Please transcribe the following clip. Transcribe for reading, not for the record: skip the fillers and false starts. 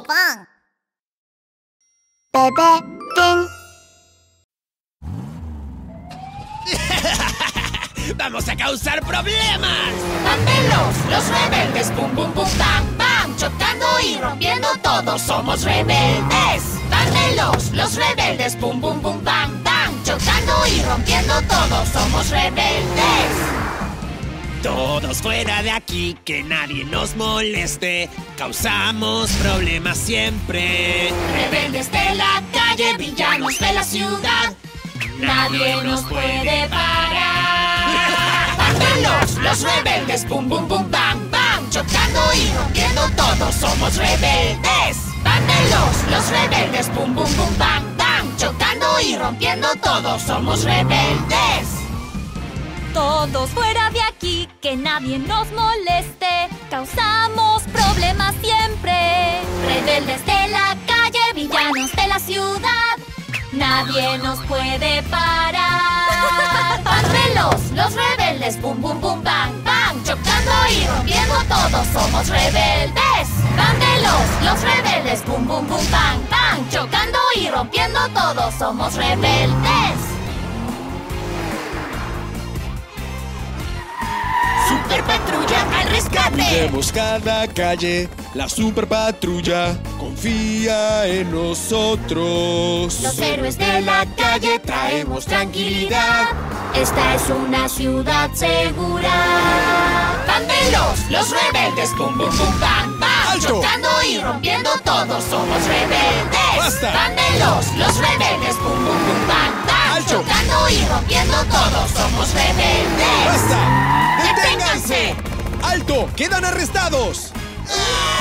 pan. Bebé Pin. ¡Vamos a causar problemas! ¡Bandelos! ¡Los rebeldes! ¡Bum, bum, bum, bam, bam! Chocando y rompiendo todos somos rebeldes. ¡Bandelos! ¡Los rebeldes! ¡Bum, bum, bum, bam, bam! Chocando y rompiendo todos somos rebeldes. Todos fuera de aquí, que nadie nos moleste. Causamos problemas siempre. Rebeldes de la calle, villanos de la ciudad. Nadie nos puede parar. ¡Bandelos! Los rebeldes, bum, bum, bum, bam, bam. Chocando y rompiendo todos somos rebeldes. ¡Bandelos! Los rebeldes, bum, bum, bum, bam, bam. Chocando y rompiendo todos somos rebeldes. Todos fuera de aquí, que nadie nos moleste. Causamos problemas siempre. Rebeldes de la calle, villanos de la ciudad. Nadie nos puede parar. ¡Bandelos! Los rebeldes, bum, bum, bum, bam, bam. Chocando y rompiendo todos somos rebeldes. ¡Bandelos! Los rebeldes, bum, bum, bum, bam, bam. Chocando y rompiendo todos somos rebeldes. ¡Super patrulla al rescate! Cuidemos cada calle, la super patrulla confía en nosotros. Los héroes de la calle traemos tranquilidad. Esta es una ciudad segura. ¡Bandelos! Los rebeldes, bum, bum, bum, bam, bam. ¡Alto! Chocando y rompiendo todos somos rebeldes. ¡Basta! ¡Bandelos! Los rebeldes, bum, bum, bum, bam, bam. ¡Alto! Chocando y rompiendo todos somos rebeldes. ¡Basta! ¡Deténganse! ¡Alto! ¡Quedan arrestados! ¡Ah!